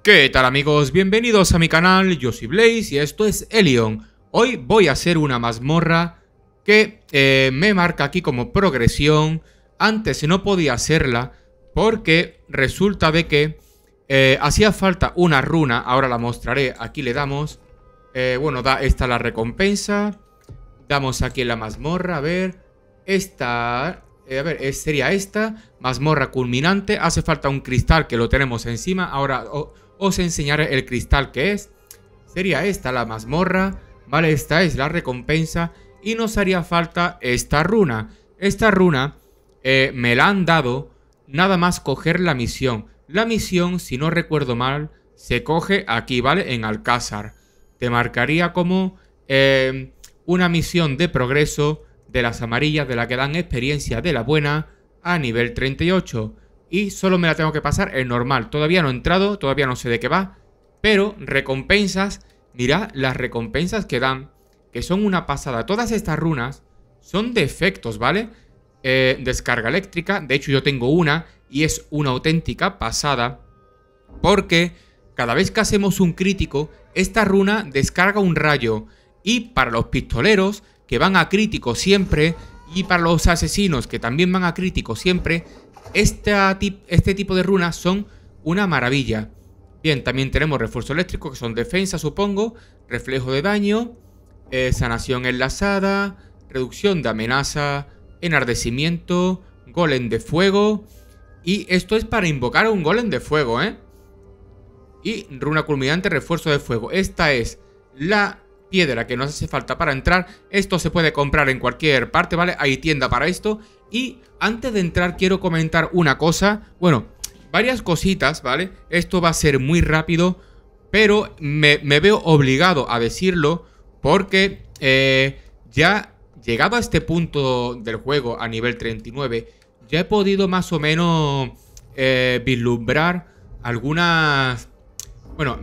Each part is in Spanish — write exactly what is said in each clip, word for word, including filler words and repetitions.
¿Qué tal, amigos? Bienvenidos a mi canal, yo soy Blaze y esto es Elion. Hoy voy a hacer una mazmorra que eh, me marca aquí como progresión. Antes no podía hacerla porque resulta de que eh, hacía falta una runa. Ahora la mostraré, aquí le damos. Eh, bueno, da esta la recompensa. Damos aquí en la mazmorra, a ver. Esta... Eh, a ver, es, sería esta. Mazmorra culminante. Hace falta un cristal que lo tenemos encima. Ahora oh, os enseñaré el cristal que es. Sería esta la mazmorra. Vale, esta es la recompensa. Y nos haría falta esta runa. Esta runa eh, me la han dado nada más coger la misión. La misión, si no recuerdo mal, se coge aquí, ¿vale? En Alcázar. Te marcaría como eh, una misión de progreso de las amarillas, de la que dan experiencia de la buena, a nivel treinta y ocho. Y solo me la tengo que pasar en normal. Todavía no he entrado, todavía no sé de qué va. Pero recompensas, mirad las recompensas que dan, que son una pasada. Todas estas runas son de efectos, ¿vale? Eh, descarga eléctrica, de hecho yo tengo una y es una auténtica pasada. Porque cada vez que hacemos un crítico, esta runa descarga un rayo. Y para los pistoleros, que van a crítico siempre, y para los asesinos que también van a crítico siempre, esta tip, este tipo de runas son una maravilla. Bien, también tenemos refuerzo eléctrico, que son defensa, supongo, reflejo de daño, eh, sanación enlazada, reducción de amenaza, enardecimiento, golem de fuego, y esto es para invocar a un golem de fuego, ¿eh? Y runa culminante, refuerzo de fuego. Esta es la piedra que nos hace falta para entrar. Esto se puede comprar en cualquier parte, ¿vale? Hay tienda para esto. Y antes de entrar quiero comentar una cosa. Bueno, varias cositas, ¿vale? Esto va a ser muy rápido, pero me, me veo obligado a decirlo porque eh, ya llegado a este punto del juego a nivel treinta y nueve, ya he podido más o menos eh, vislumbrar algunas... Bueno...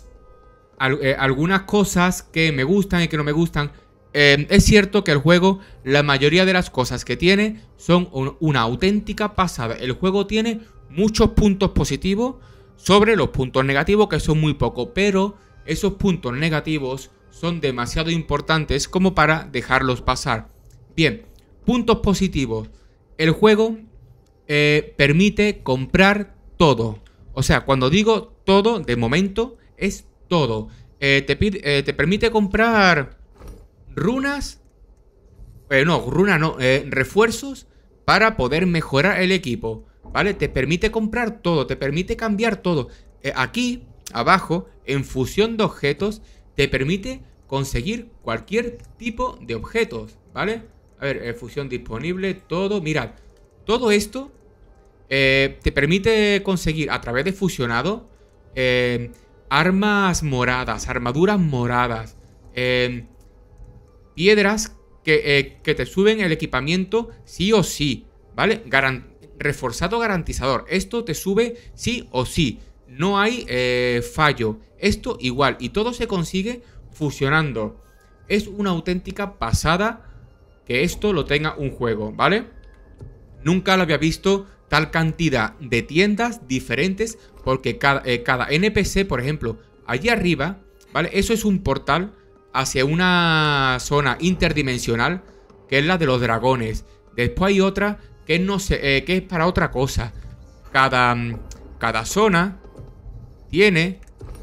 Al, eh, algunas cosas que me gustan y que no me gustan. Eh, es cierto que el juego, la mayoría de las cosas que tiene son un, una auténtica pasada. El juego tiene muchos puntos positivos sobre los puntos negativos, que son muy pocos, pero esos puntos negativos son demasiado importantes como para dejarlos pasar. Bien, puntos positivos. El juego eh, permite comprar todo. O sea, cuando digo todo, de momento es todo. Eh, te, pide, eh, te permite comprar runas. Eh, no, runas no. Eh, refuerzos para poder mejorar el equipo. ¿Vale? Te permite comprar todo. Te permite cambiar todo. Eh, aquí, abajo, en fusión de objetos, te permite conseguir cualquier tipo de objetos. ¿Vale? A ver, eh, fusión disponible, todo. Mirad, todo esto eh, te permite conseguir a través de fusionado. Eh. Armas moradas, armaduras moradas, eh, piedras que, eh, que te suben el equipamiento sí o sí, ¿vale? Garan reforzado garantizador, esto te sube sí o sí, no hay eh, fallo, esto igual, y todo se consigue fusionando. Es una auténtica pasada que esto lo tenga un juego, ¿vale? Nunca lo había visto tal cantidad de tiendas diferentes, porque cada, eh, cada N P C, por ejemplo, allí arriba, ¿vale? Eso es un portal hacia una zona interdimensional, que es la de los dragones. Después hay otra que no sé, eh, que es para otra cosa. Cada, cada zona tiene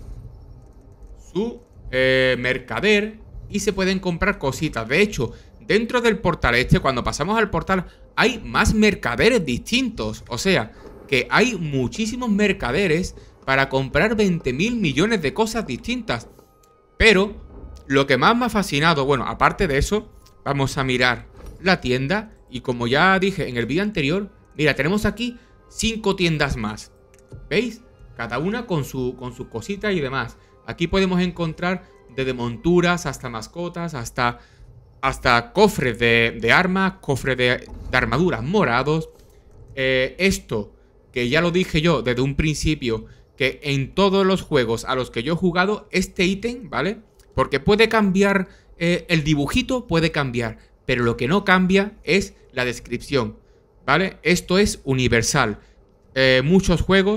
su eh, mercader y se pueden comprar cositas. De hecho, dentro del portal este, cuando pasamos al portal, hay más mercaderes distintos. O sea, que hay muchísimos mercaderes para comprar veinte mil millones de cosas distintas. Pero lo que más me ha fascinado, bueno, aparte de eso, vamos a mirar la tienda. Y como ya dije en el vídeo anterior, mira, tenemos aquí cinco tiendas más. ¿Veis? Cada una con su, con sus cositas y demás. Aquí podemos encontrar desde monturas hasta mascotas, hasta... Hasta cofres de, de armas, cofres de, de armaduras morados. Eh, esto, que ya lo dije yo desde un principio, que en todos los juegos a los que yo he jugado, este ítem, ¿vale? Porque puede cambiar, eh, el dibujito puede cambiar, pero lo que no cambia es la descripción, ¿vale? Esto es universal. Eh, muchos juegos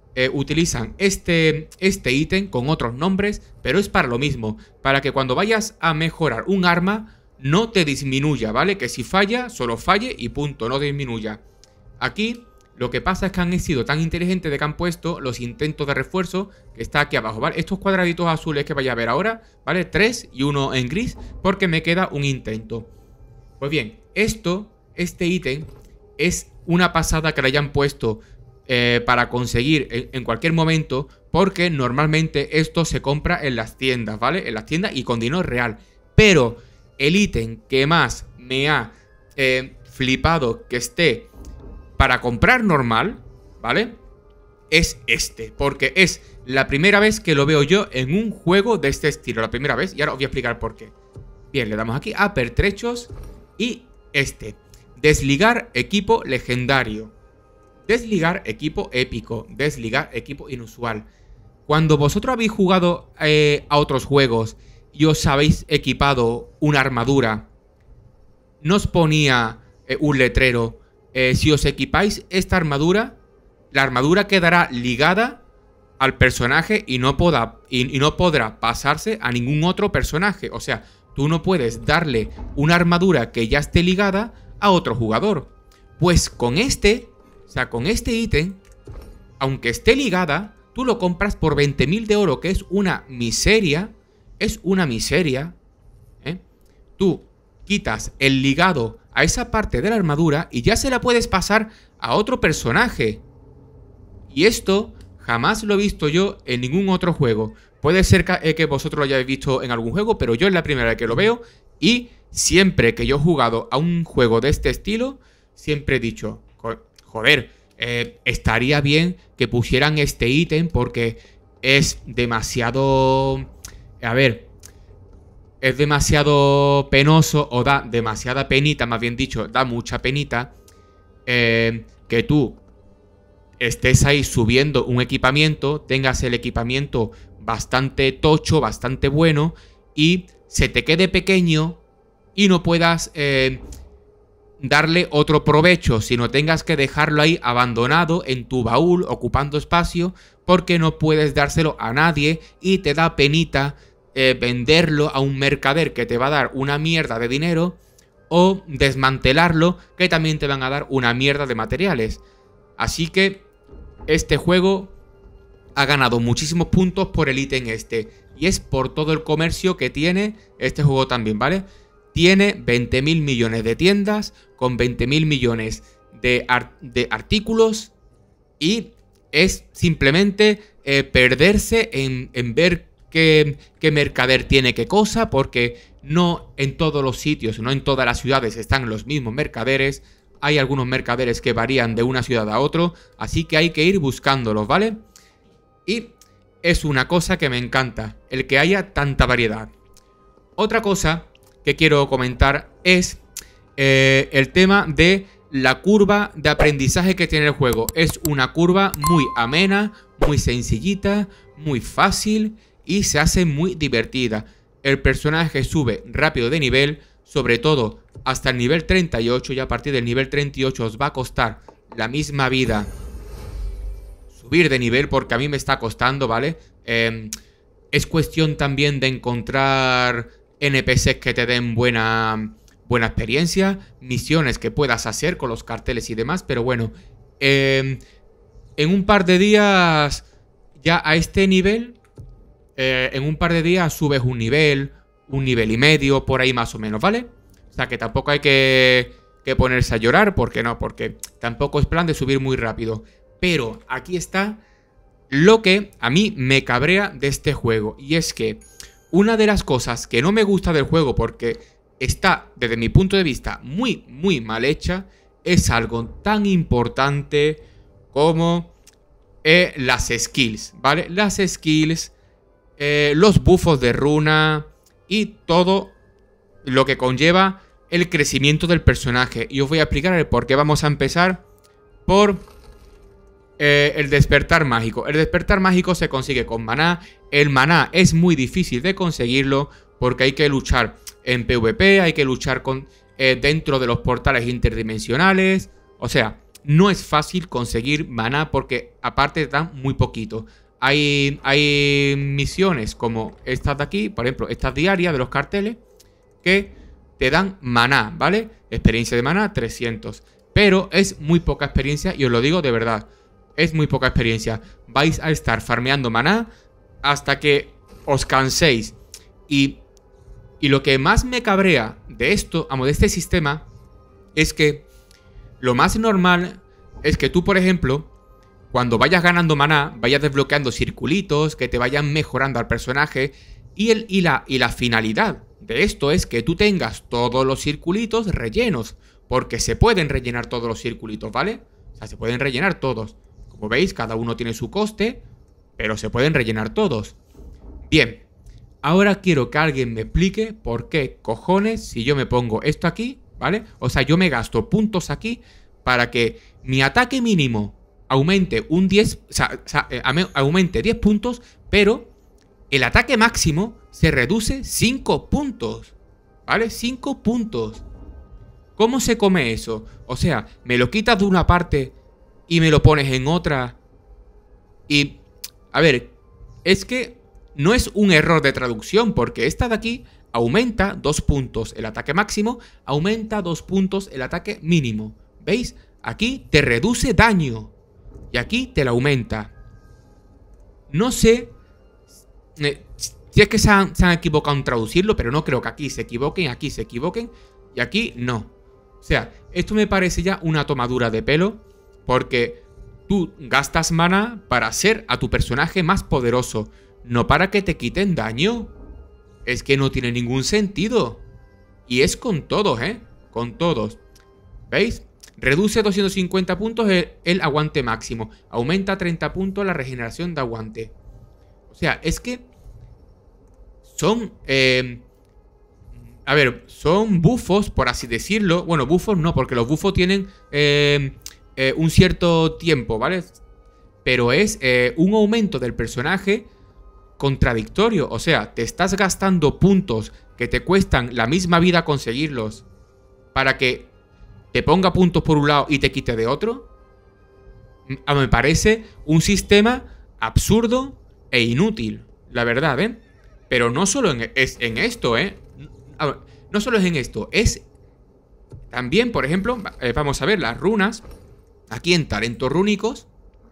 eh, utilizan este este ítem con otros nombres, pero es para lo mismo, para que cuando vayas a mejorar un arma no te disminuya, ¿vale? Que si falla, solo falle y punto, no disminuya. Aquí lo que pasa es que han sido tan inteligentes de que han puesto los intentos de refuerzo, que está aquí abajo, ¿vale? Estos cuadraditos azules que vais a ver ahora, ¿vale? Tres y uno en gris, porque me queda un intento. Pues bien, esto, este ítem, es una pasada que le hayan puesto eh, para conseguir en, en cualquier momento, porque normalmente esto se compra en las tiendas, ¿vale? En las tiendas y con dinero real. Pero el ítem que más me ha eh, flipado que esté para comprar normal, ¿vale? Es este, porque es la primera vez que lo veo yo en un juego de este estilo, la primera vez, y ahora os voy a explicar por qué. Bien, le damos aquí a pertrechos y este, desligar equipo legendario, desligar equipo épico, desligar equipo inusual. Cuando vosotros habéis jugado eh, a otros juegos y os habéis equipado una armadura, ¿no os ponía eh, un letrero? Eh, si os equipáis esta armadura, la armadura quedará ligada al personaje y no, poda, y, y no podrá pasarse a ningún otro personaje. O sea, tú no puedes darle una armadura que ya esté ligada a otro jugador. Pues con este, o sea, con este ítem, aunque esté ligada, tú lo compras por veinte mil de oro, que es una miseria. Es una miseria. ¿eh? Tú quitas el ligado a esa parte de la armadura y ya se la puedes pasar a otro personaje. Y esto jamás lo he visto yo en ningún otro juego. Puede ser que, que vosotros lo hayáis visto en algún juego, pero yo es la primera vez que lo veo. Y siempre que yo he jugado a un juego de este estilo, siempre he dicho, joder, eh, estaría bien que pusieran este ítem porque es demasiado... A ver... Es demasiado penoso o da demasiada penita, más bien dicho, da mucha penita eh, que tú estés ahí subiendo un equipamiento, tengas el equipamiento bastante tocho, bastante bueno y se te quede pequeño y no puedas eh, darle otro provecho, sino tengas que dejarlo ahí abandonado en tu baúl, ocupando espacio, porque no puedes dárselo a nadie y te da penita Eh, venderlo a un mercader que te va a dar una mierda de dinero o desmantelarlo que también te van a dar una mierda de materiales. Así que este juego ha ganado muchísimos puntos por el ítem este y es por todo el comercio que tiene este juego también, ¿vale? Tiene veinte mil millones de tiendas con veinte mil millones de, art de artículos y es simplemente eh, perderse en, en ver Qué, qué mercader tiene qué cosa, porque no en todos los sitios, no en todas las ciudades están los mismos mercaderes. Hay algunos mercaderes que varían de una ciudad a otro, así que hay que ir buscándolos, ¿vale? Y es una cosa que me encanta, el que haya tanta variedad. Otra cosa que quiero comentar es eh, el tema de la curva de aprendizaje que tiene el juego. Es una curva muy amena, muy sencillita, muy fácil y se hace muy divertida. El personaje sube rápido de nivel, sobre todo hasta el nivel treinta y ocho, y a partir del nivel treinta y ocho os va a costar la misma vida subir de nivel, porque a mí me está costando, ¿vale? Eh, es cuestión también de encontrar N P Cs que te den buena, buena experiencia, misiones que puedas hacer con los carteles y demás, pero bueno, eh, en un par de días ya a este nivel... Eh, en un par de días subes un nivel, un nivel y medio, por ahí más o menos, ¿vale? O sea que tampoco hay que, que ponerse a llorar, ¿por qué no? Porque tampoco es plan de subir muy rápido. Pero aquí está lo que a mí me cabrea de este juego. Y es que una de las cosas que no me gusta del juego, porque está, desde mi punto de vista, muy, muy mal hecha, es algo tan importante como eh, las skills, ¿vale? Las skills... Eh, los buffos de runa y todo lo que conlleva el crecimiento del personaje. Y os voy a explicar el por qué. Vamos a empezar por eh, el despertar mágico. El despertar mágico se consigue con maná. El maná es muy difícil de conseguirlo porque hay que luchar en PvP, hay que luchar con, eh, dentro de los portales interdimensionales. O sea, no es fácil conseguir maná porque aparte te dan muy poquito. Hay, hay misiones como estas de aquí, por ejemplo, estas diarias de los carteles, que te dan maná, ¿vale? Experiencia de maná, trescientos. Pero es muy poca experiencia y os lo digo de verdad. Es muy poca experiencia. Vais a estar farmeando maná hasta que os canséis. Y, y lo que más me cabrea de esto, amo, de este sistema, es que lo más normal es que tú, por ejemplo, cuando vayas ganando maná, vayas desbloqueando circulitos que te vayan mejorando al personaje. Y, el, y, la, y la finalidad de esto es que tú tengas todos los circulitos rellenos. Porque se pueden rellenar todos los circulitos, ¿vale? O sea, se pueden rellenar todos. Como veis, cada uno tiene su coste, pero se pueden rellenar todos. Bien, ahora quiero que alguien me explique por qué cojones si yo me pongo esto aquí, ¿vale? O sea, yo me gasto puntos aquí para que mi ataque mínimo aumente un diez, o sea, o sea aumente diez puntos, pero el ataque máximo se reduce cinco puntos, ¿vale? cinco puntos. ¿Cómo se come eso? O sea, me lo quitas de una parte y me lo pones en otra. Y, a ver, es que no es un error de traducción, porque esta de aquí aumenta dos puntos el ataque máximo, aumenta dos puntos el ataque mínimo. ¿Veis? Aquí te reduce daño y aquí te lo aumenta. No sé eh, si es que se han, se han equivocado en traducirlo, pero no creo que aquí se equivoquen, aquí se equivoquen y aquí no. O sea, esto me parece ya una tomadura de pelo, porque tú gastas mana para hacer a tu personaje más poderoso, no para que te quiten daño. Es que no tiene ningún sentido. Y es con todos, ¿eh? Con todos. ¿Veis? Reduce doscientos cincuenta puntos el, el aguante máximo. Aumenta treinta puntos la regeneración de aguante. O sea, es que son... Eh, A ver, son bufos, por así decirlo. Bueno, bufos no, porque los bufos tienen eh, eh, un cierto tiempo, ¿vale? Pero es eh, un aumento del personaje contradictorio. O sea, te estás gastando puntos que te cuestan la misma vida conseguirlos para que te ponga puntos por un lado y te quite de otro. Me parece un sistema absurdo e inútil, la verdad, ¿eh? Pero no solo en, es en esto, ¿eh? No solo es en esto, es también, por ejemplo, eh, vamos a ver las runas aquí en talentos rúnicos.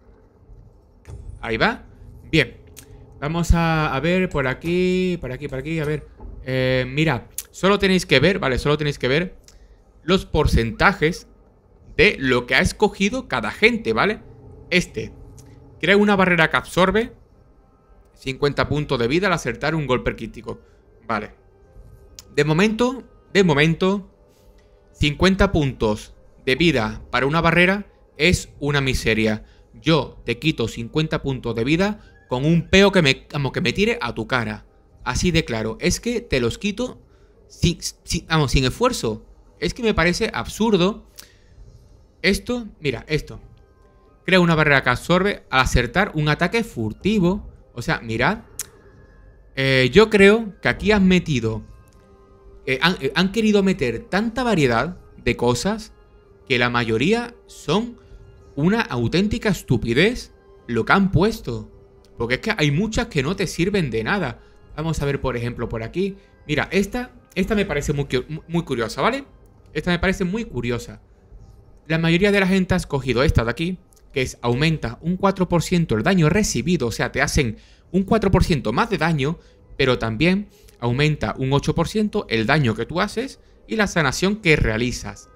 Ahí va. Bien, vamos a, a ver por aquí, por aquí, por aquí, a ver. Eh, mira, solo tenéis que ver, vale, solo tenéis que ver los porcentajes de lo que ha escogido cada gente, ¿vale? Este crea una barrera que absorbe cincuenta puntos de vida al acertar un golpe crítico. Vale. De momento, de momento, cincuenta puntos de vida para una barrera es una miseria. Yo te quito cincuenta puntos de vida con un peo que me, como que me tire a tu cara. Así de claro. Es que te los quito sin, sin, vamos, sin esfuerzo. Es que me parece absurdo. Esto, mira, esto. Crea una barrera que absorbe al acertar un ataque furtivo. O sea, mirad. Eh, yo creo que aquí has metido... Eh, han, eh, han querido meter tanta variedad de cosas que la mayoría son una auténtica estupidez lo que han puesto. Porque es que hay muchas que no te sirven de nada. Vamos a ver, por ejemplo, por aquí. Mira, esta, esta me parece muy, muy curiosa, ¿vale? Esta me parece muy curiosa. La mayoría de la gente ha escogido esta de aquí, que es aumenta un cuatro por ciento el daño recibido. O sea, te hacen un cuatro por ciento más de daño, pero también aumenta un ocho por ciento el daño que tú haces y la sanación que realizas.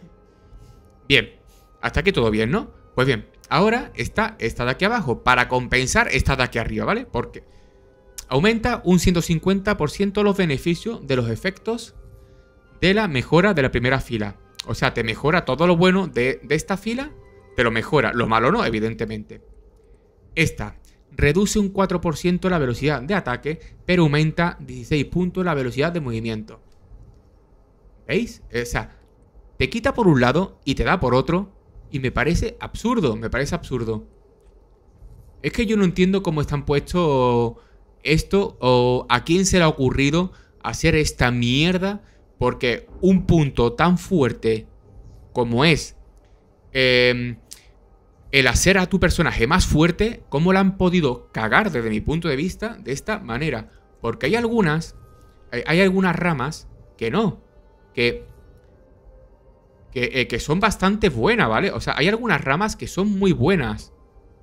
Bien, hasta aquí todo bien, ¿no? Pues bien, ahora está esta de aquí abajo, para compensar esta de aquí arriba, ¿vale? Porque aumenta un ciento cincuenta por ciento los beneficios de los efectos de la mejora de la primera fila. O sea, te mejora todo lo bueno de, de esta fila, te lo mejora. Lo malo no, evidentemente. Esta reduce un cuatro por ciento la velocidad de ataque, pero aumenta dieciséis puntos la velocidad de movimiento. ¿Veis? O sea, te quita por un lado y te da por otro. Y me parece absurdo, me parece absurdo. Es que yo no entiendo cómo están puestos esto o a quién se le ha ocurrido hacer esta mierda. Porque un punto tan fuerte como es eh, el hacer a tu personaje más fuerte, cómo la han podido cagar desde mi punto de vista de esta manera. Porque hay algunas, hay, hay algunas ramas que no, que, que, eh, que son bastante buenas, ¿vale? O sea, hay algunas ramas que son muy buenas.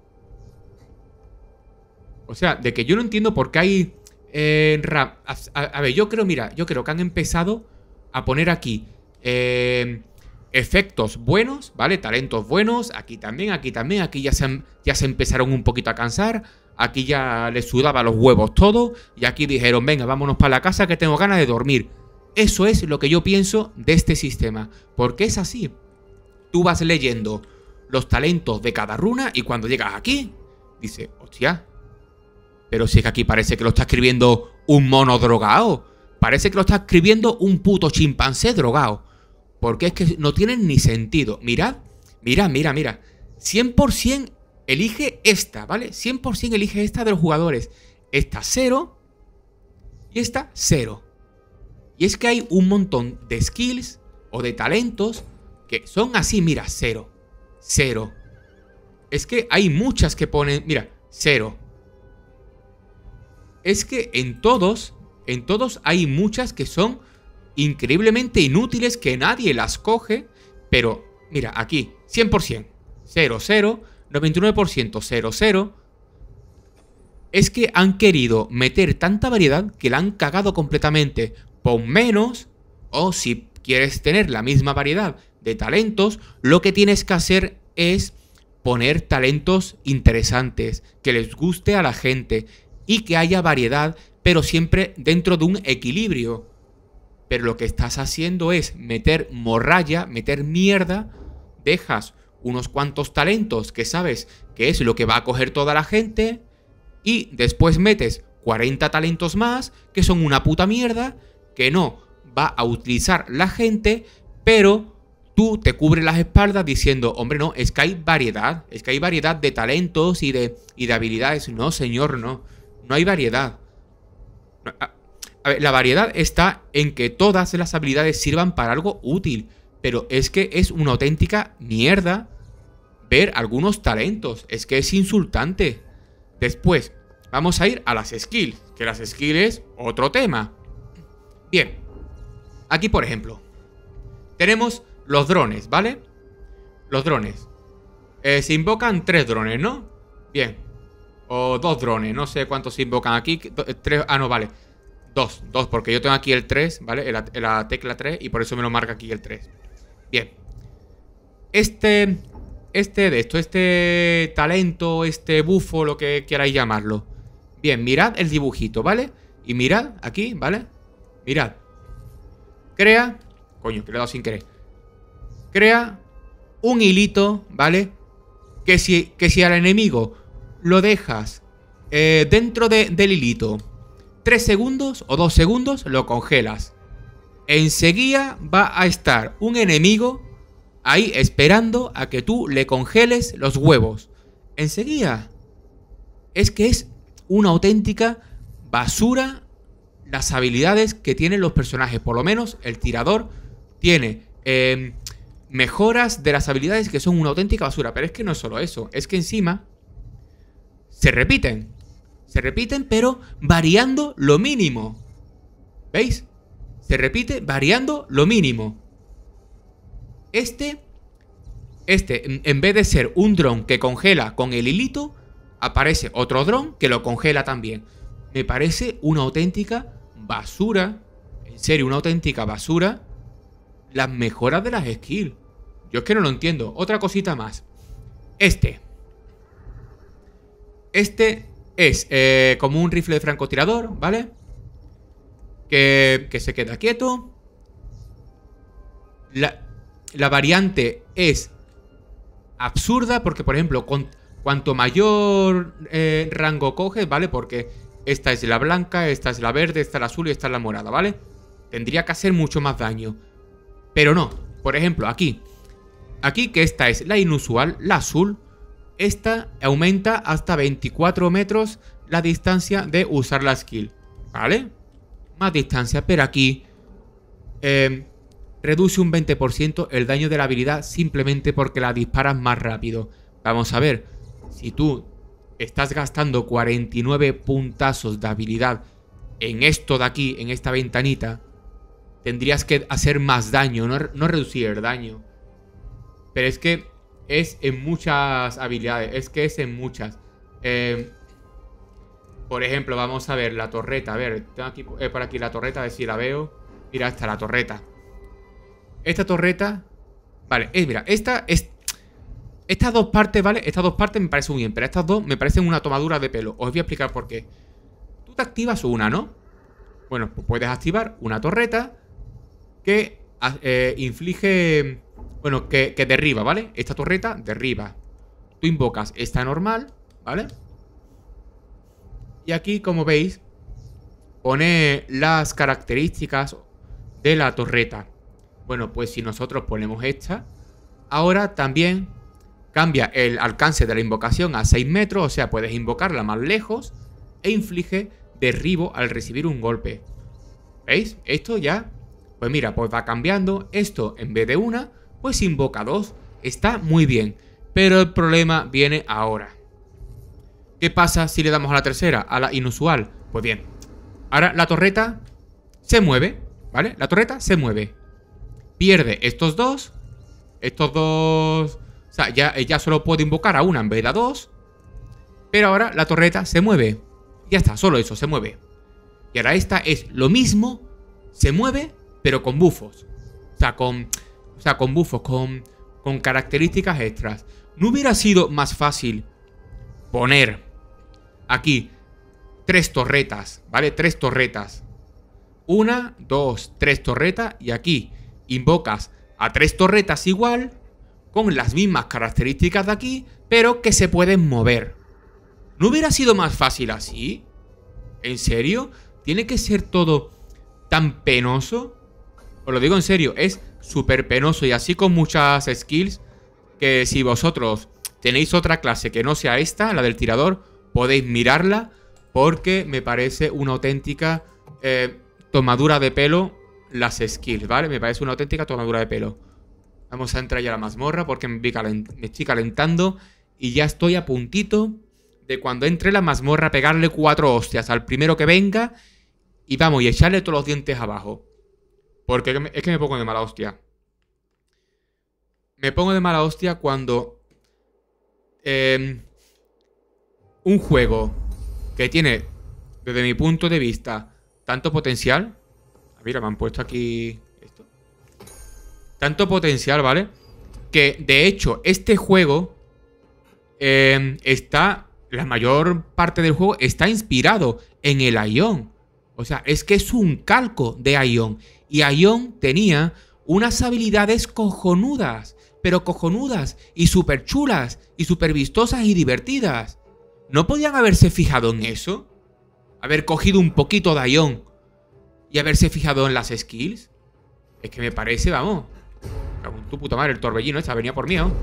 O sea, de que yo no entiendo por qué hay... Eh, a, a, a ver, yo creo, mira, yo creo que han empezado a poner aquí... Eh, efectos buenos, ¿vale? Talentos buenos, aquí también, aquí también, aquí ya se, ya se empezaron un poquito a cansar, aquí ya les sudaba los huevos todo, y aquí dijeron, venga, vámonos para la casa que tengo ganas de dormir. Eso es lo que yo pienso de este sistema, porque es así. Tú vas leyendo los talentos de cada runa y cuando llegas aquí, dices, hostia, pero si es que aquí parece que lo está escribiendo un mono drogado, parece que lo está escribiendo un puto chimpancé drogado. Porque es que no tienen ni sentido. Mirad, mirad, mira, mira. cien por cien elige esta, ¿vale? cien por cien elige esta de los jugadores. Esta cero y esta cero. Y es que hay un montón de skills o de talentos que son así, mira, cero. Cero. Es que hay muchas que ponen, mira, cero. Es que en todos, en todos hay muchas que son... increíblemente inútiles, que nadie las coge. Pero, mira, aquí, cien por cien, cero, cero, noventa y nueve por ciento, cero, cero. Es que han querido meter tanta variedad que la han cagado completamente. Pon menos, o si quieres tener la misma variedad de talentos, lo que tienes que hacer es poner talentos interesantes, que les guste a la gente y que haya variedad, pero siempre dentro de un equilibrio. Pero lo que estás haciendo es meter morralla, meter mierda, dejas unos cuantos talentos que sabes que es lo que va a coger toda la gente y después metes cuarenta talentos más que son una puta mierda que no va a utilizar la gente, pero tú te cubres las espaldas diciendo, hombre, no, es que hay variedad, es que hay variedad de talentos y de, y de habilidades. No, señor, no, no hay variedad. No, a, A ver, la variedad está en que todas las habilidades sirvan para algo útil. Pero es que es una auténtica mierda ver algunos talentos. Es que es insultante. Después, vamos a ir a las skills. Que las skills es otro tema. Bien. Aquí, por ejemplo, tenemos los drones, ¿vale? Los drones. Eh, se invocan tres drones, ¿no? Bien. O dos drones. No sé cuántos se invocan aquí. Tres. Ah, no, vale. Dos, dos, porque yo tengo aquí el tres, ¿vale? En la, en la tecla tres y por eso me lo marca aquí el tres. Bien. Este, este de esto, este talento, este bufo, lo que queráis llamarlo. Bien, mirad el dibujito, ¿vale? Y mirad aquí, ¿vale? Mirad. Crea, coño, que le he dado sin querer. Crea un hilito, ¿vale? Que si, que si al enemigo lo dejas eh, dentro de, del hilito tres segundos o dos segundos, lo congelas. Enseguida va a estar un enemigo ahí esperando a que tú le congeles los huevos. Enseguida. Es que es una auténtica basura las habilidades que tienen los personajes. Por lo menos el tirador tiene eh, mejoras de las habilidades que son una auténtica basura. Pero es que no es solo eso. Es que encima se repiten. Se repiten, pero variando lo mínimo. ¿Veis? Se repite variando lo mínimo. Este, este, en vez de ser un dron que congela con el hilito, aparece otro dron que lo congela también. Me parece una auténtica basura. En serio, una auténtica basura. Las mejoras de las skills. Yo es que no lo entiendo. Otra cosita más. Este. Este... Es eh, como un rifle de francotirador, ¿vale? Que, que se queda quieto. La, la variante es absurda porque, por ejemplo, con, cuanto mayor eh, rango coges, ¿vale? Porque esta es la blanca, esta es la verde, esta es la azul y esta es la morada, ¿vale? Tendría que hacer mucho más daño. Pero no. Por ejemplo, aquí. Aquí que esta es la inusual, la azul. Esta aumenta hasta veinticuatro metros la distancia de usar la skill, ¿vale? Más distancia, pero aquí... Eh, reduce un veinte por ciento el daño de la habilidad simplemente porque la disparas más rápido. Vamos a ver, si tú estás gastando cuarenta y nueve puntazos de habilidad en esto de aquí, en esta ventanita, tendrías que hacer más daño, no, no reducir el daño. Pero es que es en muchas habilidades, es que es en muchas. Eh, por ejemplo, vamos a ver la torreta. A ver, tengo aquí, eh, por aquí la torreta, a ver si la veo. Mira, esta la torreta. Esta torreta... Vale, eh, mira, esta es... Estas dos partes, ¿vale? Estas dos partes me parecen muy bien, pero estas dos me parecen una tomadura de pelo. Os voy a explicar por qué. Tú te activas una, ¿no? Bueno, pues puedes activar una torreta que eh, inflige... Bueno, que, que derriba, ¿vale? Esta torreta derriba. Tú invocas esta normal, ¿vale? Y aquí, como veis, pone las características de la torreta. Bueno, pues si nosotros ponemos esta, ahora también cambia el alcance de la invocación a seis metros, o sea, puedes invocarla más lejos e inflige derribo al recibir un golpe. ¿Veis? Esto ya, pues mira, pues va cambiando. Esto en vez de una, pues invoca dos. Está muy bien, pero el problema viene ahora. ¿Qué pasa si le damos a la tercera, a la inusual? Pues bien, ahora la torreta se mueve, ¿vale? La torreta se mueve. Pierde estos dos. Estos dos... O sea, ya, ya solo puede invocar a una en vez de a dos. Pero ahora la torreta se mueve. Ya está, solo eso, se mueve. Y ahora esta es lo mismo. Se mueve, pero con bufos. O sea, con... O sea, con bufos, con, con características extras. ¿No hubiera sido más fácil poner aquí tres torretas, ¿vale? Tres torretas. Una, dos, tres torretas. Y aquí invocas a tres torretas igual, con las mismas características de aquí, pero que se pueden mover. ¿No hubiera sido más fácil así? ¿En serio? ¿Tiene que ser todo tan penoso? Os lo digo en serio, es súper penoso y así con muchas skills que si vosotros tenéis otra clase que no sea esta, la del tirador, podéis mirarla porque me parece una auténtica eh, tomadura de pelo las skills, ¿vale? Me parece una auténtica tomadura de pelo. Vamos a entrar ya a la mazmorra porque me, me estoy calentando y ya estoy a puntito de cuando entre la mazmorra pegarle cuatro hostias al primero que venga y vamos, y echarle todos los dientes abajo. Porque es que me pongo de mala hostia. Me pongo de mala hostia cuando eh, un juego que tiene, desde mi punto de vista, tanto potencial. Mira, me han puesto aquí esto. Tanto potencial, ¿vale? Que, de hecho, este juego eh, está... La mayor parte del juego está inspirado en el Aion. O sea, es que es un calco de Aion. Y Aion tenía unas habilidades cojonudas. Pero cojonudas y súper chulas y súper vistosas y divertidas. ¿No podían haberse fijado en eso? Haber cogido un poquito de Aion y haberse fijado en las skills. Es que me parece, vamos. Con tu puta madre, el torbellino esta venía por mí, ¿no?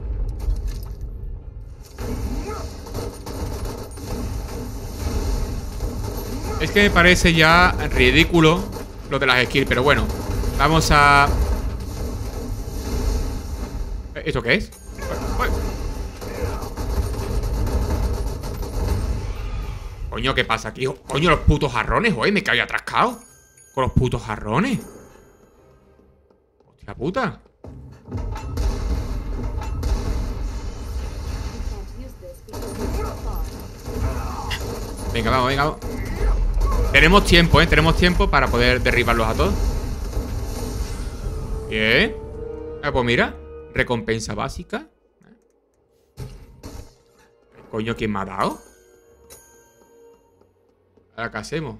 Es que me parece ya ridículo lo de las skills, pero bueno. Vamos a... ¿Esto qué es? Coño, ¿qué pasa aquí? Coño, los putos jarrones, oye, me caí atrascado con los putos jarrones. Hostia puta. Venga, vamos, venga, vamos. Tenemos tiempo, ¿eh? Tenemos tiempo para poder derribarlos a todos. Bien. Ah, pues mira. Recompensa básica. Coño, ¿quién me ha dado? Ahora, ¿qué hacemos?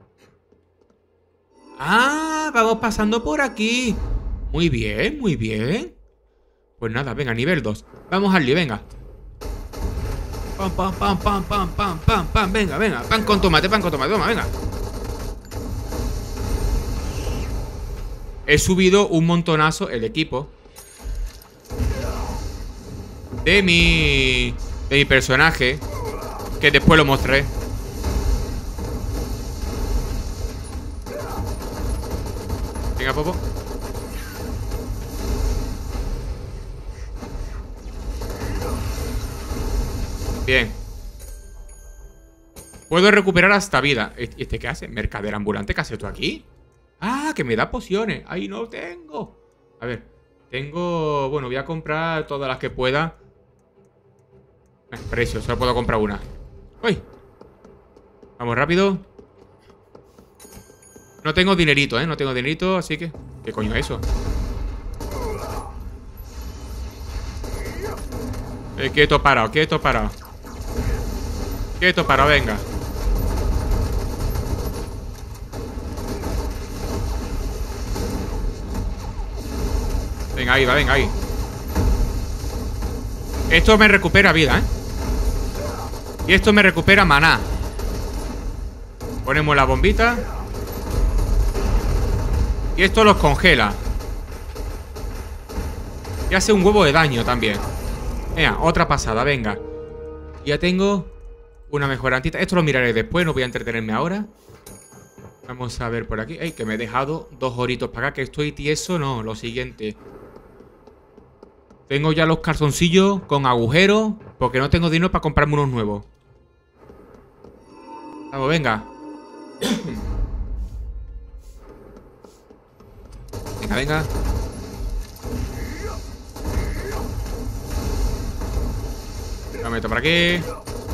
¡Ah! Vamos pasando por aquí. Muy bien, muy bien. Pues nada, venga, nivel dos. Vamos al lío, venga. Pam, pam, pam, pam, pam, pam, pam, pam. Venga, venga. Pan con tomate, pan con tomate. Toma, venga. He subido un montonazo el equipo de mi... De mi personaje, que después lo mostré. Venga, Popo. Bien. Puedo recuperar hasta vida. ¿Y este qué hace? ¿Mercader ambulante? ¿Qué haces tú aquí? Ah, que me da pociones. Ahí no tengo. A ver, tengo... Bueno, voy a comprar todas las que pueda. Eh, precio, solo puedo comprar una. ¡Uy! Vamos rápido. No tengo dinerito, ¿eh? No tengo dinerito, así que... ¿Qué coño es eso? Eh, quieto parado, quieto parado. Quieto parado, venga. Venga, ahí va, venga, ahí. Esto me recupera vida, ¿eh? Y esto me recupera maná. Ponemos la bombita. Y esto los congela. Y hace un huevo de daño también. Venga, otra pasada, venga. Ya tengo una mejorantita. Esto lo miraré después, no voy a entretenerme ahora. Vamos a ver por aquí. Ey, que me he dejado dos horitos para acá, que estoy tieso. No, lo siguiente. Tengo ya los calzoncillos con agujeros, porque no tengo dinero para comprarme unos nuevos. Vamos, venga. Venga, venga. Lo meto por aquí. Eh.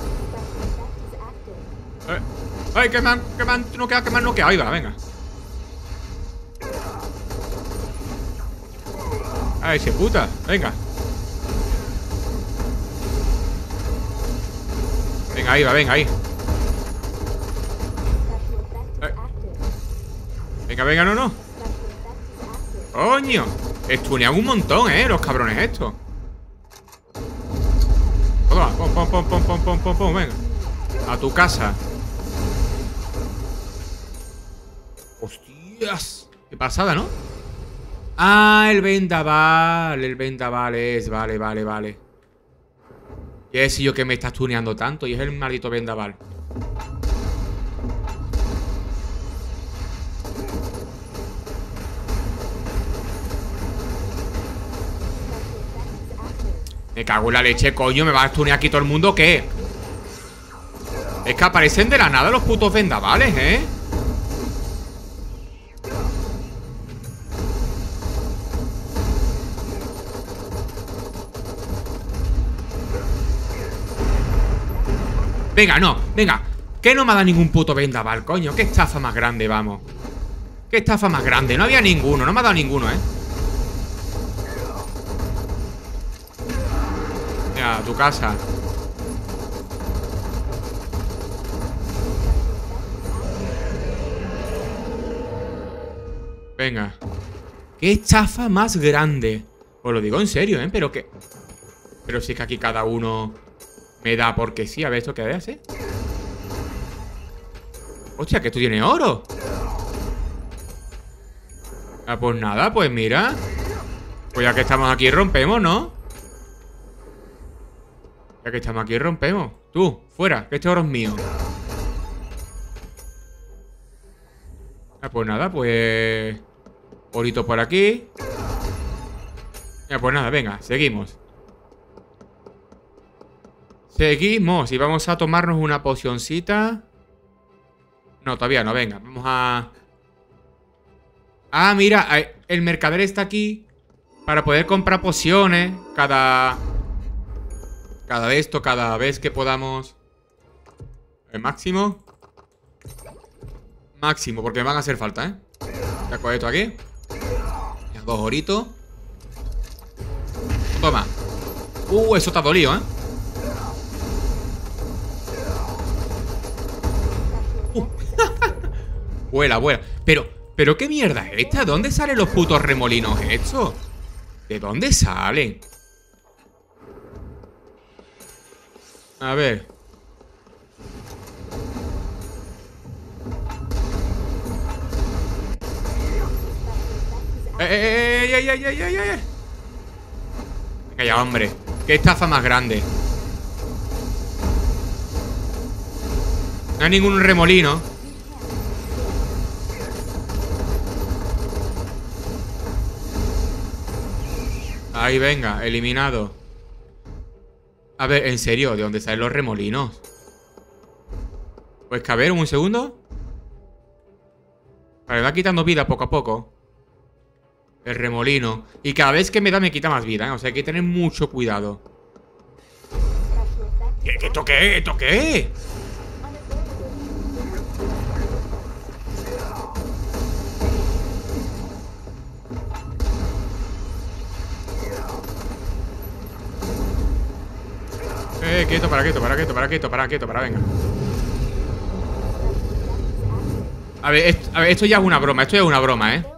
¡Ay, que me han, que me han noqueado, que me han noqueado! Ahí va, venga. ¡Ay, se puta! Venga. Venga, ahí va, venga, ahí. Eh. Venga, venga, no, no. ¡Coño! Estunean un montón, eh, los cabrones estos. Toma, pom, pom, pom, pom, pom, pom, pom, pom, venga. A tu casa. ¡Hostias! Qué pasada, ¿no? Ah, el vendaval. El vendaval es, vale, vale, vale. ¿Qué es yo que me estás tuneando tanto? Y es el maldito vendaval. Me cago en la leche, coño. ¿Me va a tunear aquí todo el mundo? ¿Qué? Es que aparecen de la nada los putos vendavales, ¿eh? Venga, no, venga. Que no me ha dado ningún puto vendaval, coño. Qué estafa más grande, vamos. Qué estafa más grande. No había ninguno, no me ha dado ninguno, ¿eh? Venga, a tu casa. Venga. Qué estafa más grande. Os lo digo en serio, ¿eh? Pero que... Pero si es que aquí cada uno me da porque sí. A ver, ¿esto qué es, eh? Hostia, que esto tiene oro. Ah, pues nada, pues mira. Pues ya que estamos aquí rompemos, ¿no? Ya que estamos aquí rompemos. Tú, fuera, que este oro es mío. Ah, pues nada, pues... Orito por aquí. Ya, pues nada, venga, seguimos. Seguimos y vamos a tomarnos una pocioncita. No, todavía no, venga, vamos a... Ah, mira, el mercader está aquí para poder comprar pociones cada... Cada de esto, cada vez que podamos. El máximo. Máximo, porque me van a hacer falta, ¿eh? Ya coge esto aquí. Ya, dos horitos. Toma. Uh, eso te ha dolido, ¿eh? Uh. Vuela, vuela. Pero, pero ¿qué mierda es esta? ¿De dónde salen los putos remolinos estos? ¿De dónde salen? A ver. ¡Eh, eh, eh, eh, eh, eh, eh, eh! Venga ya, hombre. Qué estafa más grande. No hay ningún remolino. Ahí, venga, eliminado. A ver, en serio, ¿de dónde salen los remolinos? Pues que a ver, un segundo. Vale, va quitando vida poco a poco. El remolino. Y cada vez que me da me quita más vida, ¿eh? O sea, hay que tener mucho cuidado. ¿Qué, qué toqué? ¿Toqué? Eh, quieto, para, quieto, para, quieto, para, quieto, para, quieto, para, venga. A ver, esto, a ver, esto ya es una broma, esto ya es una broma, ¿eh?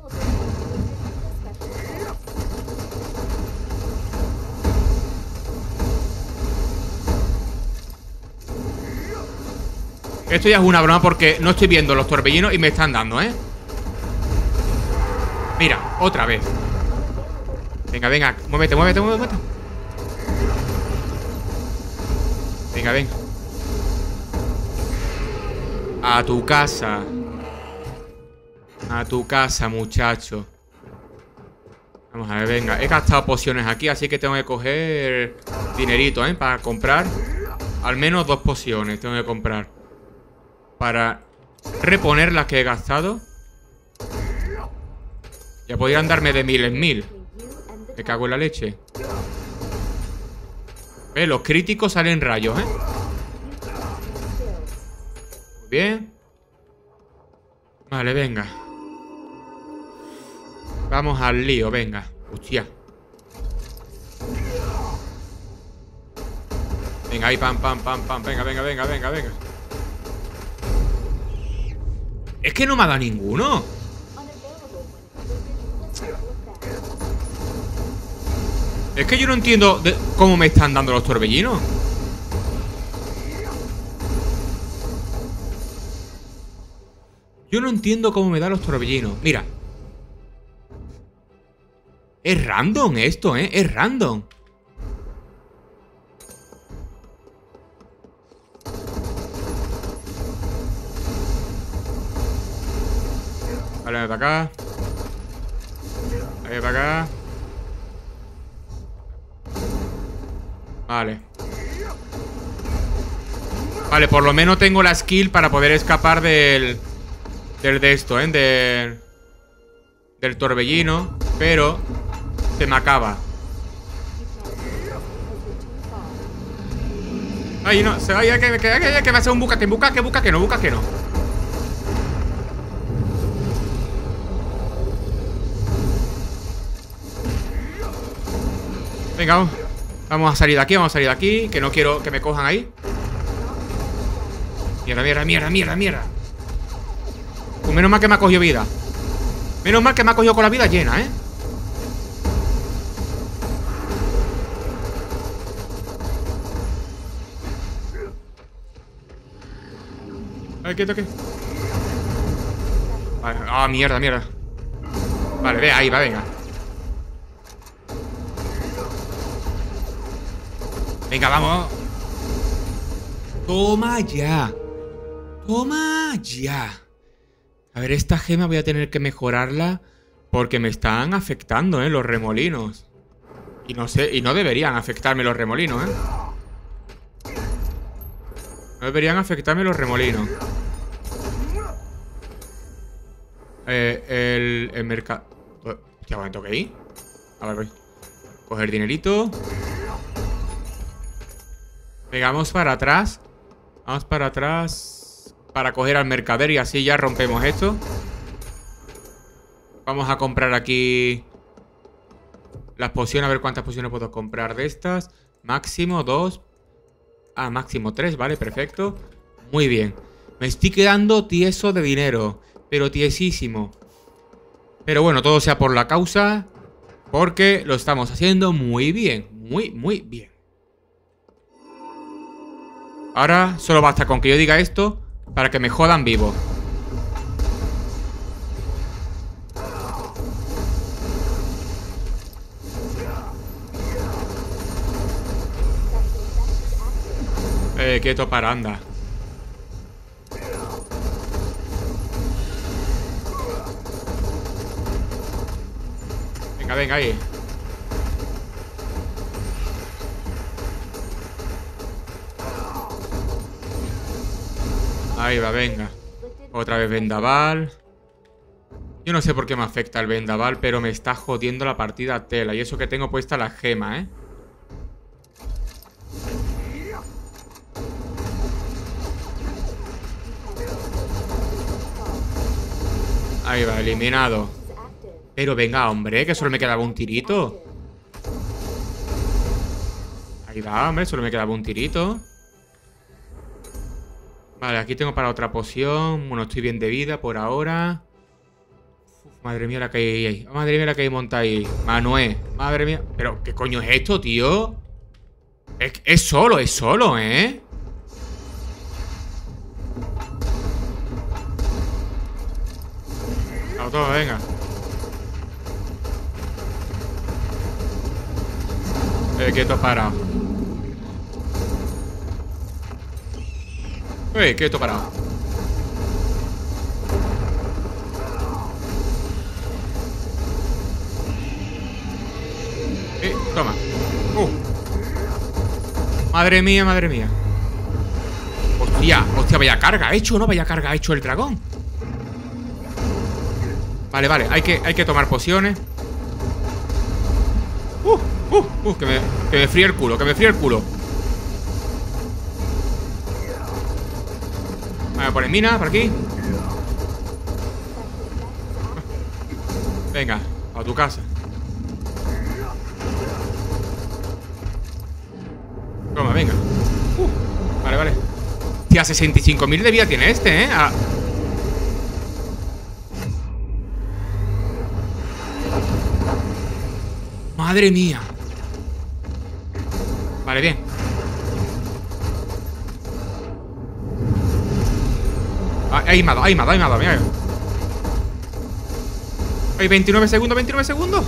Esto ya es una broma porque no estoy viendo los torbellinos y me están dando, ¿eh? Mira, otra vez. Venga, venga, muévete, muévete, muévete. Venga, venga. A tu casa. A tu casa, muchacho. Vamos a ver, venga. He gastado pociones aquí, así que tengo que coger dinerito, ¿eh? Para comprar al menos dos pociones tengo que comprar. Para reponer las que he gastado. Ya podrían darme de mil en mil. Me cago en la leche. ¿Ves? Los críticos salen rayos, ¿eh? Muy bien. Vale, venga. Vamos al lío, venga. Hostia. Venga, ahí, pam, pam, pam, pam. Venga, venga, venga, venga, venga. Es que no me ha dado ninguno. Es que yo no entiendo de cómo me están dando los torbellinos. Yo no entiendo cómo me dan los torbellinos. Mira. Es random esto, ¿eh? Es random. Vale, para acá. Ahí para acá. Vale. Vale, por lo menos tengo la skill para poder escapar del... Del de esto, ¿eh? Del... Del torbellino. Pero... Se me acaba. Ay, no. Se vaya que, que, que, que va a ser un bucaque. Bucaque, bucaque, no, bucaque, no. Venga, vamos. Vamos a salir de aquí, vamos a salir de aquí. Que no quiero que me cojan ahí. Mierda, mierda, mierda, mierda, mierda. Pues menos mal que me ha cogido vida. Menos mal que me ha cogido con la vida llena, ¿eh? A ver, ¿qué toque? Vale, ah, mierda, mierda. Vale, ve, ahí va, venga. Venga, vamos. Toma ya. Toma ya. A ver, esta gema voy a tener que mejorarla porque me están afectando, ¿eh? Los remolinos. Y no sé, y no deberían afectarme los remolinos, ¿eh? No deberían afectarme los remolinos. Eh, el, el mercado... Hostia, ¿me tengo que ir? A ver, voy. Coger dinerito. Venga, vamos para atrás. Vamos para atrás. Para coger al mercader y así ya rompemos esto. Vamos a comprar aquí las pociones. A ver cuántas pociones puedo comprar de estas. Máximo dos. Ah, máximo tres, vale, perfecto. Muy bien. Me estoy quedando tieso de dinero. Pero tiesísimo. Pero bueno, todo sea por la causa. Porque lo estamos haciendo muy bien. Muy, muy bien. Ahora solo basta con que yo diga esto para que me jodan vivo. Eh, quieto para, anda. Venga, venga, ahí. Ahí va, venga. Otra vez vendaval. Yo no sé por qué me afecta el vendaval, pero me está jodiendo la partida tela. Y eso que tengo puesta la gema, ¿eh? Ahí va, eliminado. Pero venga, hombre, que solo me quedaba un tirito. Ahí va, hombre, solo me quedaba un tirito. Vale, aquí tengo para otra poción. Bueno, estoy bien de vida por ahora. Uf, madre mía la que hay ahí. Madre mía la que hay montada ahí. Manuel, madre mía. Pero, ¿qué coño es esto, tío? Es, es solo, es solo, ¿eh? Vamos todos, venga. Eh, quieto parado. Eh, quieto parado. Eh, toma. Uh. Madre mía, madre mía. Hostia, hostia, vaya carga ha hecho, ¿no? Vaya carga ha hecho el dragón. Vale, vale, hay que, hay que tomar pociones. Uh, uh, uh, que me, que me fríe el culo, que me fríe el culo. Voy a poner mina por aquí. Venga, a tu casa. Toma, venga. uh, Vale, vale. Tía, sesenta y cinco mil de vida tiene este, ¿eh? Ah. Madre mía. Vale, bien. Ah, ahí me ha dado, ahí me ha dado, ahí me ha dado, mira. Hay veintinueve segundos, veintinueve segundos.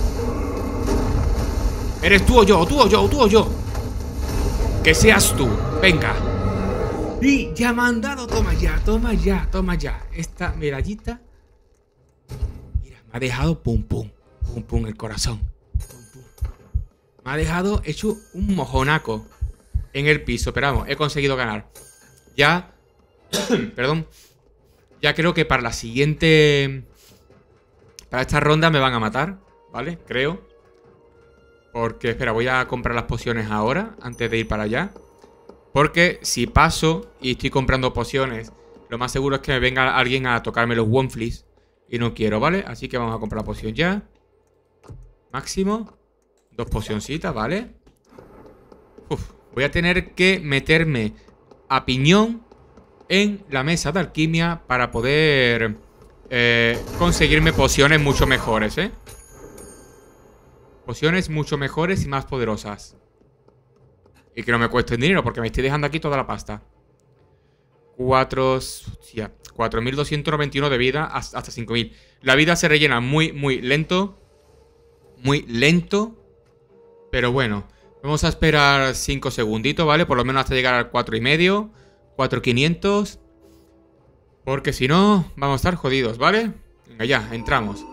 Eres tú o yo, tú o yo, tú o yo. Que seas tú, venga. Y ya me han dado, toma ya, toma ya, toma ya. Esta medallita. Mira, me ha dejado pum pum, pum pum el corazón. Pum, pum. Me ha dejado hecho un mojonaco en el piso, pero vamos, he conseguido ganar. Ya, perdón. Ya creo que para la siguiente... Para esta ronda me van a matar, ¿vale? Creo. Porque, espera, voy a comprar las pociones ahora, antes de ir para allá. Porque si paso y estoy comprando pociones, lo más seguro es que me venga alguien a tocarme los Wonfleas. Y no quiero, ¿vale? Así que vamos a comprar la poción ya. Máximo. Dos pocioncitas, ¿vale? Uf, voy a tener que meterme a piñón en la mesa de alquimia para poder eh, conseguirme pociones mucho mejores, ¿eh? Pociones mucho mejores y más poderosas. Y que no me cuesten dinero porque me estoy dejando aquí toda la pasta. Cuatro... Hostia, cuatro mil doscientos noventa y uno de vida hasta cinco mil. La vida se rellena muy, muy lento. Muy lento. Pero bueno, vamos a esperar cinco segunditos, ¿vale? Por lo menos hasta llegar al cuatro y medio. cuatro mil quinientos. Porque si no, vamos a estar jodidos, ¿vale? Venga, ya, entramos.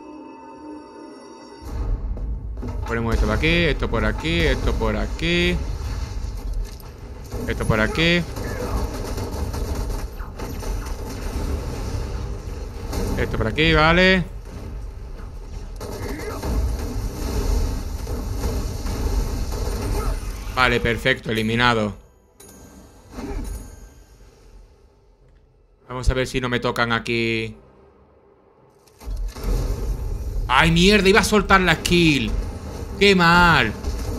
Ponemos esto por aquí, esto por aquí, esto por aquí. Esto por aquí. Esto por aquí, vale. Vale, perfecto, eliminado. Vamos a ver si no me tocan aquí. ¡Ay, mierda! Iba a soltar la skill. ¡Qué mal!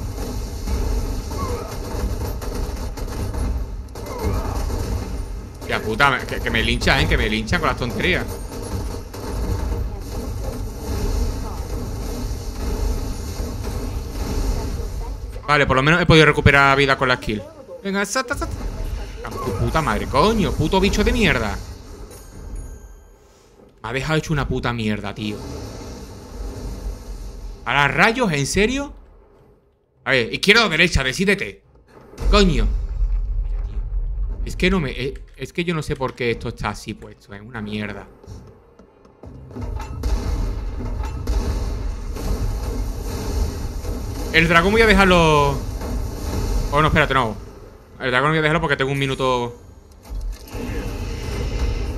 ¡Qué puta! Que, que me linchan, ¿eh? Que me linchan con las tonterías. Vale, por lo menos he podido recuperar vida con la skill. Venga, salta, salta. Tu puta madre, coño. Puto bicho de mierda. Me ha dejado hecho una puta mierda, tío. ¿Para rayos? ¿En serio? A ver, izquierda o derecha, decídete. Coño. Mira, tío. Es que no me... Es que yo no sé por qué esto está así puesto. Es una mierda. El dragón voy a dejarlo... Oh, no, espérate, no. El dragón voy a dejarlo porque tengo un minuto...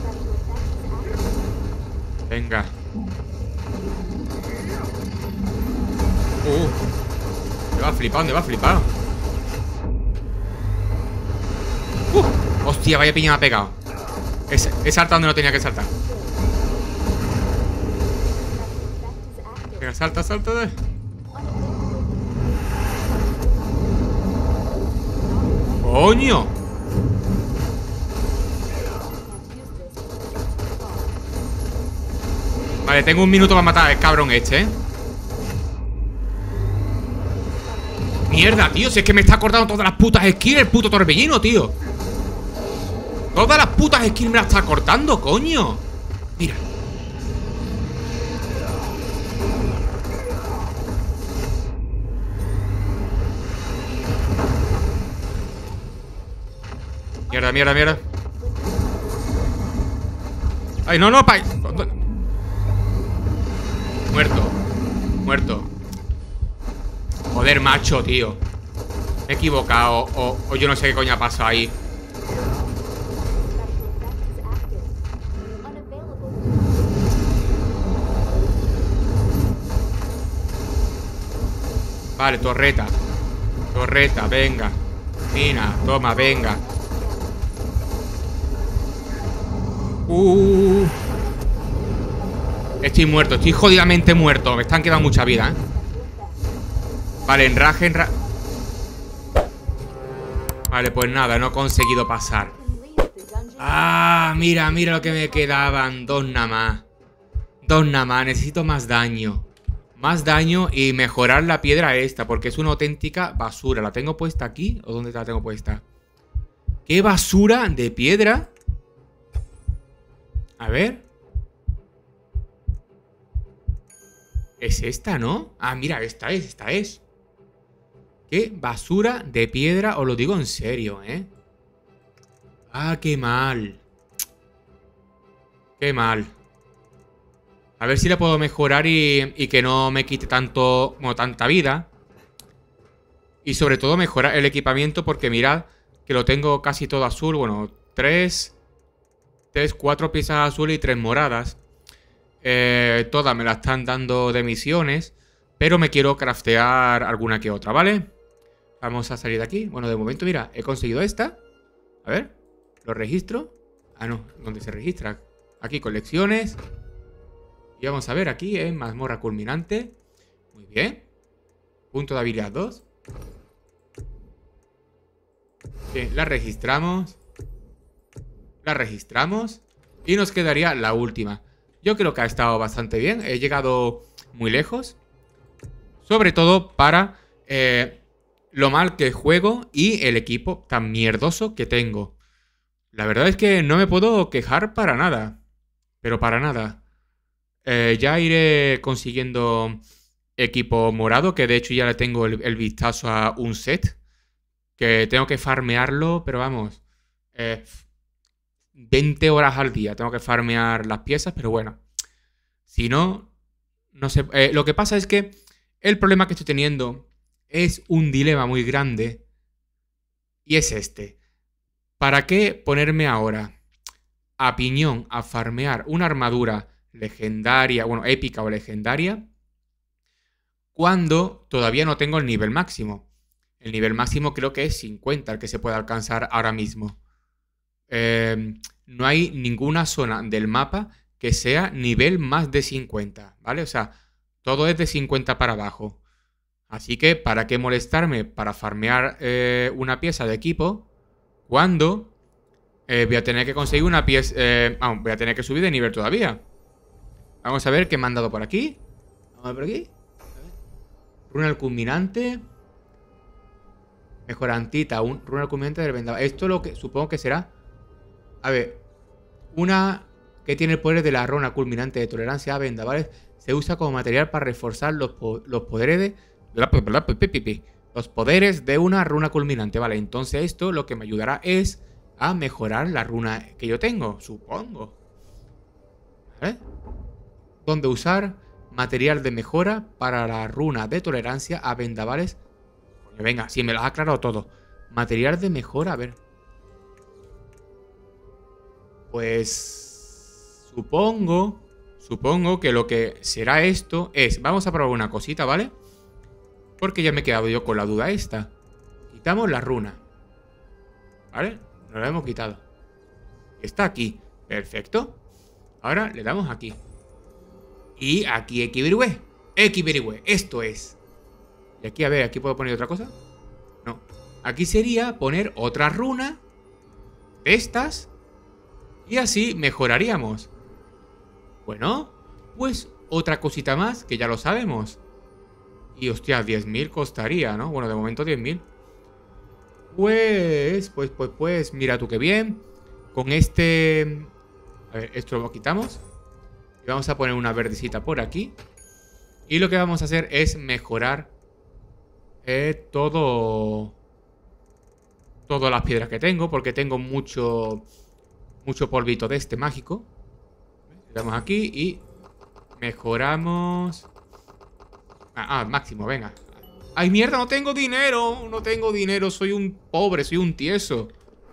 Venga. Uh. Me va flipado, me va flipado. Uh. Hostia, vaya piña me ha pegado. He, he saltado donde no tenía que saltar. Venga, salta, salta de... ¡Coño! Vale, tengo un minuto para matar al cabrón este, ¿eh? Mierda, tío, si es que me está cortando todas las putas skills el puto torbellino, tío. Todas las putas skills me las está cortando, coño. Mira. Mierda, mierda, mierda. Ay, no, no, pa... Muerto. Muerto. Joder, macho, tío. Me he equivocado. O, o yo no sé qué coño ha pasado ahí. Vale, torreta. Torreta, venga. Mina, toma, venga. Uh. Estoy muerto, estoy jodidamente muerto. Me están quedando mucha vida, ¿eh? Vale, enraje, enraje. Vale, pues nada, no he conseguido pasar. Ah, mira, mira lo que me quedaban. Dos nada más. Dos nada más, necesito más daño. Más daño y mejorar la piedra esta, porque es una auténtica basura. ¿La tengo puesta aquí o dónde la tengo puesta? ¿Qué basura de piedra? A ver. Es esta, ¿no? Ah, mira, esta es, esta es. Qué basura de piedra, os lo digo en serio, ¿eh? Ah, qué mal. Qué mal. A ver si la puedo mejorar y, y que no me quite tanto, como tanta vida. Y sobre todo mejorar el equipamiento porque mirad que lo tengo casi todo azul. Bueno, tres, tres, cuatro piezas azules y tres moradas. Eh, todas me las están dando de misiones, pero me quiero craftear alguna que otra, ¿vale? Vamos a salir de aquí. Bueno, de momento, mira, he conseguido esta. A ver, lo registro. Ah, no, ¿dónde se registra? Aquí, colecciones. Y vamos a ver aquí, ¿eh? Mazmorra culminante. Muy bien. Punto de habilidad dos. Bien, la registramos. La registramos. Y nos quedaría la última. Yo creo que ha estado bastante bien. He llegado muy lejos. Sobre todo para eh, lo mal que juego y el equipo tan mierdoso que tengo. La verdad es que no me puedo quejar para nada. Pero para nada. Eh, ya iré consiguiendo equipo morado. Que de hecho ya le tengo el, el vistazo a un set. Que tengo que farmearlo. Pero vamos. Eh, veinte horas al día. Tengo que farmear las piezas. Pero bueno. Si no, no sé. Eh, lo que pasa es que el problema que estoy teniendo es un dilema muy grande. Y es este. ¿Para qué ponerme ahora a piñón a farmear una armadura legendaria, bueno, épica o legendaria, cuando todavía no tengo el nivel máximo? El nivel máximo creo que es cincuenta, el que se puede alcanzar ahora mismo. Eh, no hay ninguna zona del mapa que sea nivel más de cincuenta, ¿vale? O sea, todo es de cincuenta para abajo. Así que, ¿para qué molestarme para farmear eh, una pieza de equipo cuando eh, voy a tener que conseguir una pieza... Eh, vamos, voy a tener que subir de nivel todavía? Vamos a ver qué me han dado por aquí. Vamos a ver por aquí. Runa al culminante. Mejorantita. Un, runa al culminante del vendaval. Esto lo que supongo que será... A ver. Una que tiene el poder de la runa culminante de tolerancia a vendavales. Se usa como material para reforzar los, po los poderes de... Los poderes de una runa culminante. Vale, entonces esto lo que me ayudará es a mejorar la runa que yo tengo, supongo. ¿Vale? ¿Dónde usar material de mejora para la runa de tolerancia a vendavales? Coño, venga, sí, me lo has aclarado todo. Material de mejora, a ver. Pues... Supongo... supongo que lo que será esto es... Vamos a probar una cosita, ¿vale? Porque ya me he quedado yo con la duda esta. Quitamos la runa. ¿Vale? Nos la hemos quitado. Está aquí. Perfecto. Ahora le damos aquí. Y aquí Equibirigüe. Equibirigüe. Esto es. Y aquí, a ver, ¿aquí puedo poner otra cosa? No. Aquí sería poner otra runa de estas. Y así mejoraríamos. Bueno, pues otra cosita más que ya lo sabemos. Y hostia, diez mil costaría, ¿no? Bueno, de momento diez mil. Pues, pues, pues, pues, mira tú qué bien. Con este... A ver, esto lo quitamos. Y vamos a poner una verdecita por aquí. Y lo que vamos a hacer es mejorar eh, todo... Todas las piedras que tengo. Porque tengo mucho... Mucho polvito de este mágico. Le damos aquí y... Mejoramos... Ah, ah, máximo, venga. ¡Ay, mierda! No tengo dinero. No tengo dinero. Soy un pobre, soy un tieso.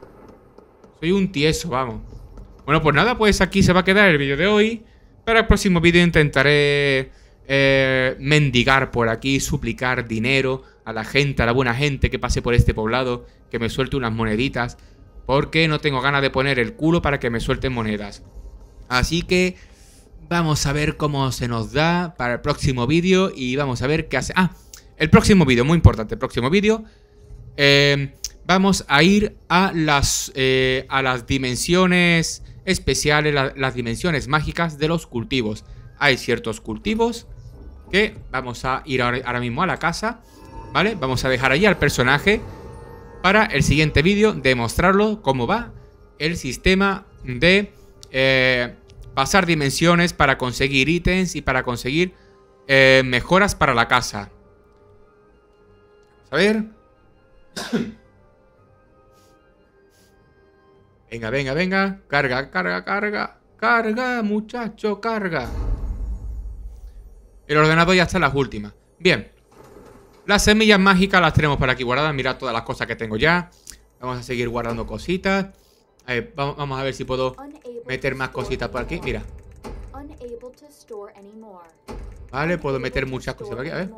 Soy un tieso, vamos. Bueno, pues nada, pues aquí se va a quedar el vídeo de hoy. Para el próximo vídeo intentaré eh, mendigar por aquí, suplicar dinero a la gente, a la buena gente que pase por este poblado, que me suelte unas moneditas, porque no tengo ganas de poner el culo para que me suelten monedas. Así que vamos a ver cómo se nos da para el próximo vídeo y vamos a ver qué hace... Ah, el próximo vídeo, muy importante, el próximo vídeo... Eh, vamos a ir a las, eh, a las dimensiones especiales, la, las dimensiones mágicas de los cultivos. Hay ciertos cultivos que vamos a ir ahora, ahora mismo a la casa, ¿vale? Vamos a dejar allí al personaje para el siguiente vídeo demostrarlo cómo va el sistema de eh, pasar dimensiones para conseguir ítems y para conseguir eh, mejoras para la casa. Vamos a ver... Venga, venga, venga. Carga, carga, carga. Carga, muchacho, carga. El ordenador ya está en las últimas. Bien. Las semillas mágicas las tenemos por aquí guardadas. Mirad todas las cosas que tengo ya. Vamos a seguir guardando cositas. A ver, vamos, vamos a ver si puedo meter más cositas por aquí. Mira. Vale, puedo meter muchas cosas por aquí. A ver.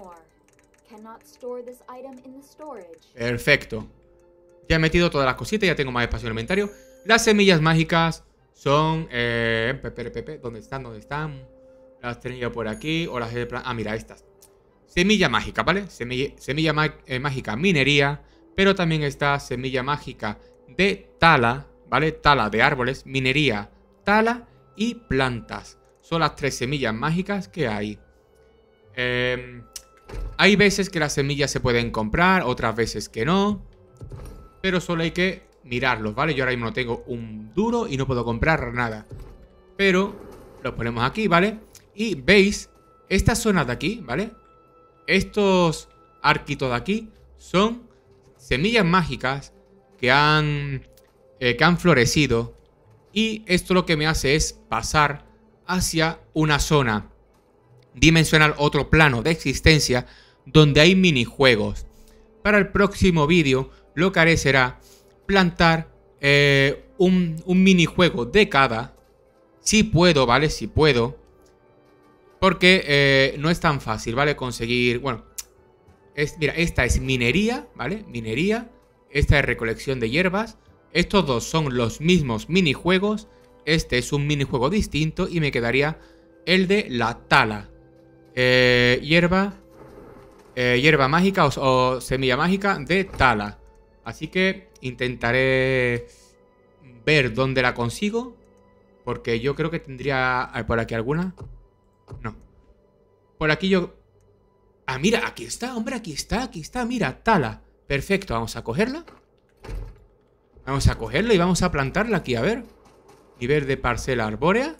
Perfecto. Ya he metido todas las cositas. Ya tengo más espacio en el inventario. Las semillas mágicas son... Eh, pepe, pepe, ¿dónde están? ¿Dónde están? Las tenía por aquí. O las he... Ah, mira, estas. Semilla mágica, ¿vale? Semilla, semilla eh, mágica minería. Pero también está semilla mágica de tala, ¿vale? Tala de árboles, minería, tala y plantas. Son las tres semillas mágicas que hay. Eh, hay veces que las semillas se pueden comprar, otras veces que no. Pero solo hay que... mirarlos, ¿vale? Yo ahora mismo no tengo un duro y no puedo comprar nada. Pero los ponemos aquí, ¿vale? Y veis, estas zonas de aquí, ¿vale? Estos arquitos de aquí son semillas mágicas que han, eh, que han florecido. Y esto lo que me hace es pasar hacia una zona dimensional, otro plano de existencia, donde hay minijuegos. Para el próximo vídeo lo que haré será... plantar eh, un, un minijuego de cada. Si puedo, ¿vale? Si puedo. Porque eh, no es tan fácil, ¿vale? Conseguir... Bueno, es, mira, esta es minería, ¿vale? Minería. Esta es recolección de hierbas. Estos dos son los mismos minijuegos. Este es un minijuego distinto. Y me quedaría el de la tala. Eh, hierba. Eh, hierba mágica o, o semilla mágica de tala. Así que intentaré ver dónde la consigo. Porque yo creo que tendría... ¿Por aquí alguna? No. Por aquí yo... Ah, mira, aquí está, hombre, aquí está, aquí está. Mira, tala. Perfecto, vamos a cogerla. Vamos a cogerla y vamos a plantarla aquí, a ver. Nivel de parcela arbórea.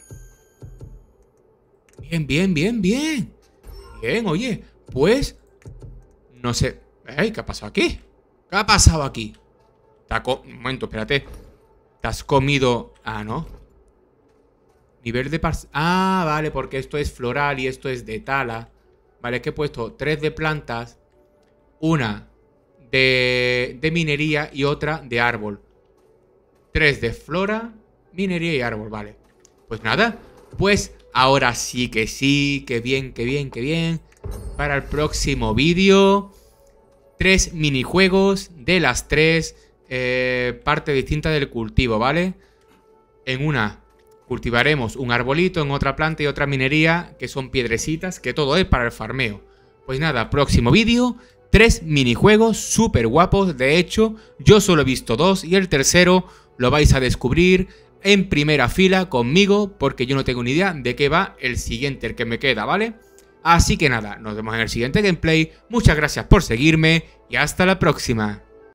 Bien, bien, bien, bien. Bien, oye, pues... No sé... Ey, ¿qué ha pasado aquí? ¿Qué ha pasado aquí? ¿Te ha co... Un momento, espérate. ¿Te has comido...? Ah, no. Nivel de par... Ah, vale, porque esto es floral y esto es de tala. Vale, es que he puesto tres de plantas. Una de, de minería y otra de árbol. Tres de flora, minería y árbol, vale. Pues nada, pues Ahora sí que sí, que bien, que bien, que bien. Para el próximo vídeo, tres minijuegos de las tres eh, partes distintas del cultivo, ¿vale? En una cultivaremos un arbolito, en otra planta y otra minería, que son piedrecitas, que todo es para el farmeo. Pues nada, próximo vídeo, tres minijuegos súper guapos. De hecho, yo solo he visto dos y el tercero lo vais a descubrir en primera fila conmigo, porque yo no tengo ni idea de qué va el siguiente, el que me queda, ¿vale? Así que nada, nos vemos en el siguiente gameplay. Muchas gracias por seguirme y hasta la próxima.